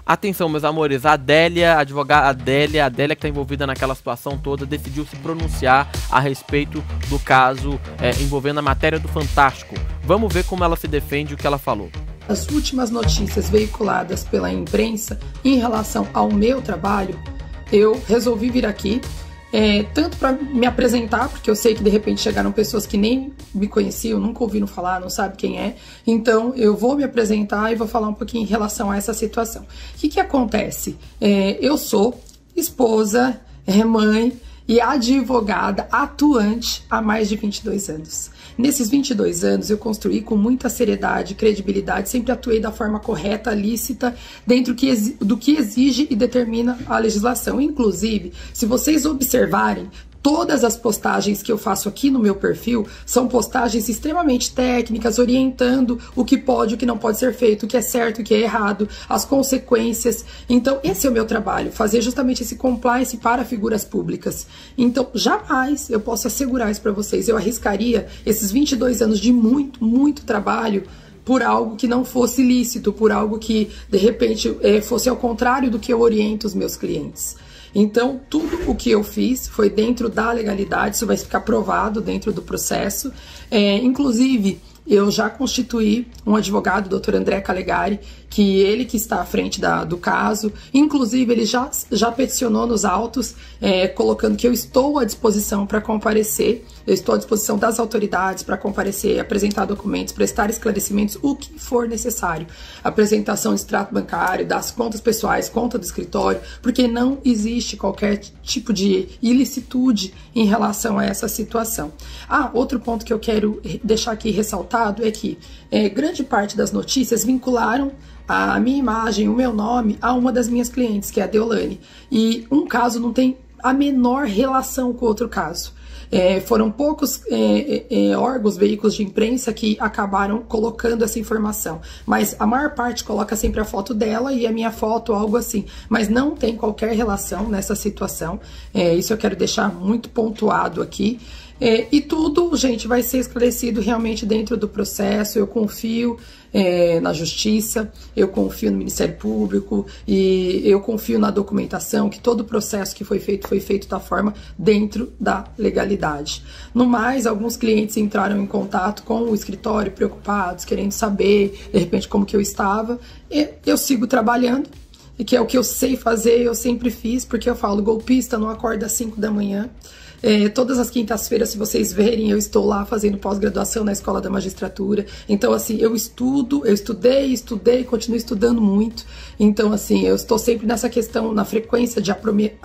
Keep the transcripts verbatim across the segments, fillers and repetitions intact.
Atenção, meus amores, a Adélia, a advogada Adélia, a Adélia que está envolvida naquela situação toda, decidiu se pronunciar a respeito do caso é, envolvendo a matéria do Fantástico. Vamos ver como ela se defende e o que ela falou. As últimas notícias veiculadas pela imprensa em relação ao meu trabalho, eu resolvi vir aqui, é, tanto para me apresentar, porque eu sei que de repente chegaram pessoas que nem me conheciam, nunca ouviram falar, não sabem quem é, então eu vou me apresentar e vou falar um pouquinho em relação a essa situação. O que que acontece? É, eu sou esposa, é, mãe e advogada atuante há mais de vinte e dois anos. Nesses vinte e dois anos eu construí com muita seriedade, credibilidade, sempre atuei da forma correta, lícita, dentro do que exige e determina a legislação. Inclusive, se vocês observarem, todas as postagens que eu faço aqui no meu perfil são postagens extremamente técnicas, orientando o que pode, o que não pode ser feito, o que é certo, o que é errado, as consequências. Então, esse é o meu trabalho, fazer justamente esse compliance para figuras públicas. Então, jamais eu posso assegurar isso para vocês. Eu arriscaria esses vinte e dois anos de muito, muito trabalho por algo que não fosse lícito, por algo que, de repente, fosse ao contrário do que eu oriento os meus clientes. Então, tudo o que eu fiz foi dentro da legalidade, isso vai ficar provado dentro do processo. É, inclusive, eu já constituí um advogado, o doutor André Calegari, que ele que está à frente da, do caso. Inclusive, ele já, já peticionou nos autos, é, colocando que eu estou à disposição para comparecer, eu estou à disposição das autoridades para comparecer, apresentar documentos, prestar esclarecimentos, o que for necessário. Apresentação de extrato bancário, das contas pessoais, conta do escritório, porque não existe qualquer tipo de ilicitude em relação a essa situação. Ah, outro ponto que eu quero deixar aqui ressaltado é que é, grande parte das notícias vincularam a minha imagem, o meu nome, a uma das minhas clientes, que é a Deolane. E um caso não tem a menor relação com o outro caso. É, foram poucos é, é, órgãos, veículos de imprensa que acabaram colocando essa informação, mas a maior parte coloca sempre a foto dela e a minha foto, algo assim, mas não tem qualquer relação nessa situação. É, isso eu quero deixar muito pontuado aqui. É, e tudo, gente, vai ser esclarecido realmente dentro do processo. Eu confio é, na justiça, eu confio no Ministério Público e eu confio na documentação, que todo o processo que foi feito, foi feito da forma dentro da legalidade. No mais, alguns clientes entraram em contato com o escritório, preocupados, querendo saber, de repente, como que eu estava. E eu sigo trabalhando, e que é o que eu sei fazer, eu sempre fiz, porque eu falo, golpista não acorda às cinco da manhã. É, todas as quintas-feiras, se vocês verem, eu estou lá fazendo pós-graduação na Escola da Magistratura. Então, assim, eu estudo, eu estudei, estudei, continuo estudando muito. Então, assim, eu estou sempre nessa questão, na frequência de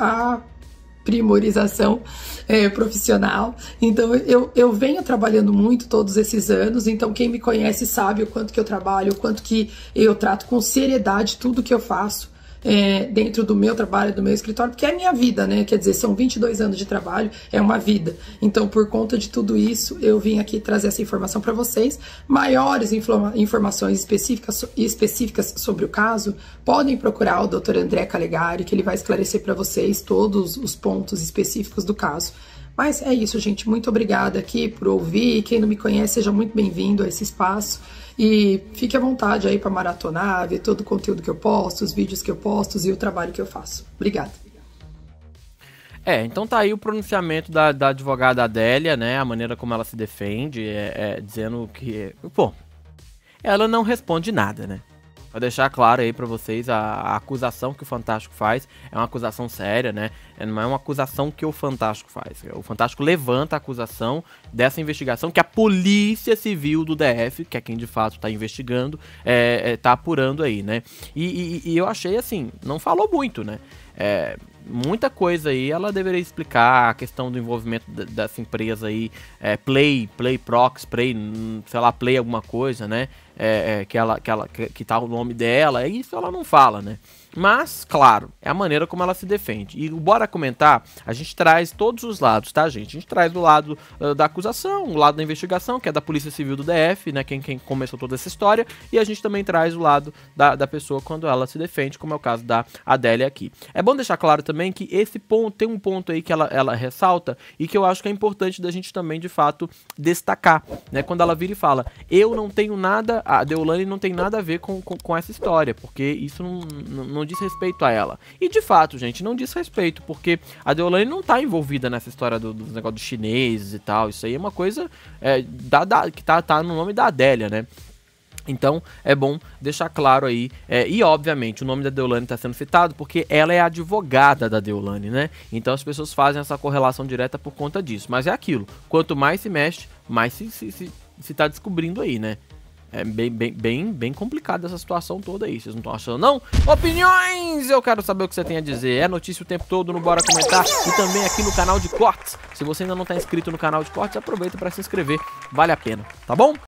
aprimorização é, profissional. Então, eu, eu venho trabalhando muito todos esses anos. Então, quem me conhece sabe o quanto que eu trabalho, o quanto que eu trato com seriedade tudo que eu faço. É, dentro do meu trabalho, do meu escritório, porque é a minha vida, né? Quer dizer, são vinte e dois anos de trabalho, é uma vida. Então, por conta de tudo isso, eu vim aqui trazer essa informação para vocês. Maiores informa informações específicas, específicas sobre o caso, podem procurar o doutor André Calegari, que ele vai esclarecer para vocês todos os pontos específicos do caso. Mas é isso, gente. Muito obrigada aqui por ouvir. Quem não me conhece, seja muito bem-vindo a esse espaço. E fique à vontade aí para maratonar, ver todo o conteúdo que eu posto, os vídeos que eu posto e o trabalho que eu faço. Obrigada. É, então tá aí o pronunciamento da, da advogada Adélia, né? A maneira como ela se defende, é, é, dizendo que... Pô, ela não responde nada, né? Vou deixar claro aí pra vocês, a, a acusação que o Fantástico faz é uma acusação séria, né? Não é uma acusação que o Fantástico faz. O Fantástico levanta a acusação dessa investigação que a Polícia Civil do D F, que é quem de fato tá investigando, é, é, tá apurando aí, né? E, e, e eu achei assim, não falou muito, né? É, muita coisa aí ela deveria explicar, a questão do envolvimento dessa empresa aí, é, Play, Play Prox, Play, sei lá, Play alguma coisa, né? É, é, que, ela, que, ela, que, que tá o nome dela, isso ela não fala, né? Mas, claro, é a maneira como ela se defende. E bora comentar, a gente traz todos os lados, tá, gente? A gente traz do lado uh, da acusação, o lado da investigação, que é da Polícia Civil do D F, né? Quem, quem começou toda essa história. E a gente também traz o lado da, da pessoa quando ela se defende, como é o caso da Adélia aqui. É bom deixar claro também que esse ponto, tem um ponto aí que ela, ela ressalta e que eu acho que é importante da gente também, de fato, destacar, né? Quando ela vira e fala, eu não tenho nada a Deolane não tem nada a ver com, com, com essa história, porque isso não, não, não diz respeito a ela. E de fato, gente, não diz respeito, porque a Deolane não tá envolvida nessa história do, do negócio dos chineses e tal. Isso aí é uma coisa é, da, da, que tá, tá no nome da Adélia, né? Então, é bom deixar claro aí, é, e obviamente o nome da Deolane está sendo citado porque ela é a advogada da Deolane, né? Então as pessoas fazem essa correlação direta por conta disso. Mas é aquilo, quanto mais se mexe, mais se, se, se, se tá descobrindo aí, né? É bem, bem, bem, bem complicada essa situação toda aí, vocês não estão achando não? Opiniões! Eu quero saber o que você tem a dizer, é notícia o tempo todo no Bora Comentar e também aqui no canal de cortes. Se você ainda não está inscrito no canal de cortes, aproveita para se inscrever, vale a pena, tá bom?